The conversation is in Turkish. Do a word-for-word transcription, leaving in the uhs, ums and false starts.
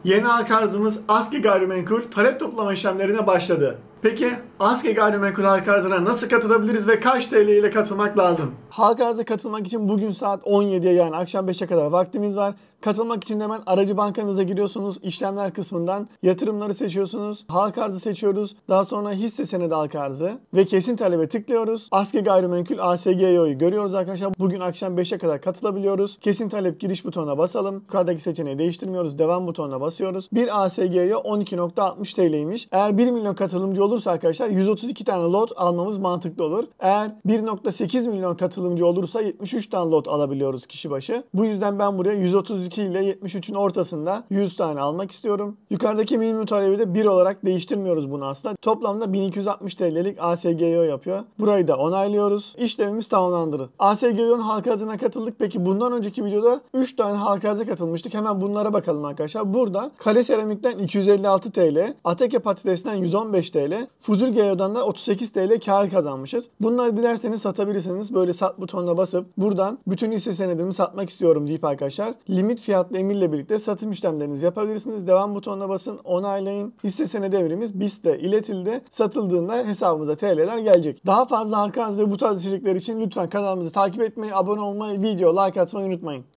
Yeni halka arzımız Aske Gayrimenkul talep toplama işlemlerine başladı. Peki Aske Gayrimenkul halka arzına nasıl katılabiliriz ve kaç T L ile katılmak lazım? Halka arza katılmak için bugün saat on yediye yani akşam beşe kadar vaktimiz var. Katılmak için hemen aracı bankanıza giriyorsunuz. İşlemler kısmından yatırımları seçiyorsunuz. Halka arzı seçiyoruz. Daha sonra hisse senedi halka arzı ve kesin talebe tıklıyoruz. Aske Gayrimenkul A S G Y O'yu görüyoruz arkadaşlar. Bugün akşam beşe kadar katılabiliyoruz. Kesin talep giriş butonuna basalım. Yukarıdaki seçeneği değiştirmiyoruz. Devam butonuna basıyoruz. Bir A S G Y O on iki nokta altmış T L'ymiş. Eğer bir milyon katılımcı olursa arkadaşlar yüz otuz iki tane lot almamız mantıklı olur. Eğer bir nokta sekiz milyon katılımcı olursa yetmiş üç tane lot alabiliyoruz kişi başı. Bu yüzden ben buraya yüz otuz iki ile yetmiş üçün ortasında yüz tane almak istiyorum. Yukarıdaki minimum talebi de bir olarak değiştirmiyoruz bunu aslında. Toplamda bin iki yüz altmış T L'lik A S G Y O yapıyor. Burayı da onaylıyoruz. İşlemimiz tamamlandı. A S G Y O'nun halka arzına katıldık. Peki bundan önceki videoda üç tane halka arza katılmıştık. Hemen bunlara bakalım arkadaşlar. Burada Kale Seramik'ten iki yüz elli altı T L, Ateke Patates'ten yüz on beş T L, Fuzul G Y'den de otuz sekiz T L kar kazanmışız. Bunları dilerseniz satabilirsiniz. Böyle sat butonuna basıp buradan bütün hisse senedimi satmak istiyorum deyip arkadaşlar limit fiyatlı emirle birlikte satım işlemlerinizi yapabilirsiniz. Devam butonuna basın, onaylayın. Hisse senedi emirimiz B I S'te iletildi. Satıldığında hesabımıza T L'ler gelecek. Daha fazla halka arz ve bu tarz içerikler için lütfen kanalımızı takip etmeyi, abone olmayı, video like atmayı unutmayın.